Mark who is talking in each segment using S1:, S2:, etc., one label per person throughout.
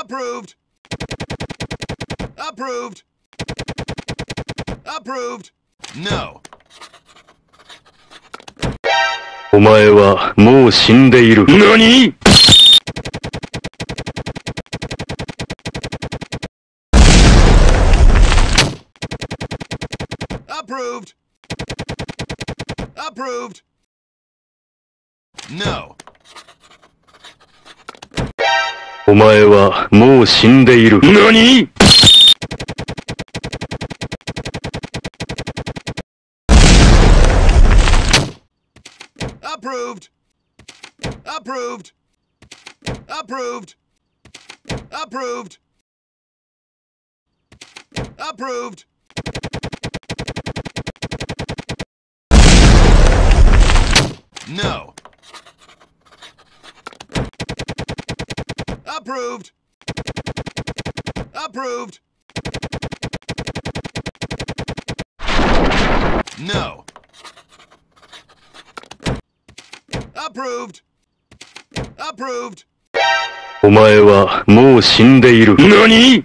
S1: Approved. Approved. Approved. No.
S2: お前はもう死んでいる。何？
S1: Approved. Approved. No.
S2: お前はもう死んでいる。何？
S1: Approved. Approved. Approved. Approved. Approved. No. Approved. Approved. No. Approved. Approved.
S2: お前はもう死んでいる。何？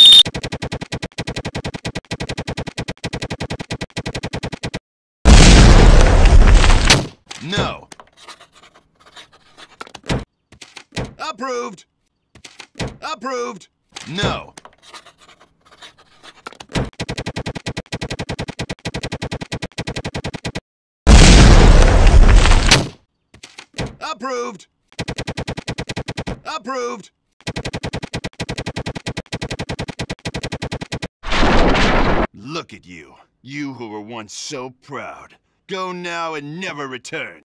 S1: No. Approved. Approved. No. Approved. Approved. Look at you. You who were once so proud. Go now and never return.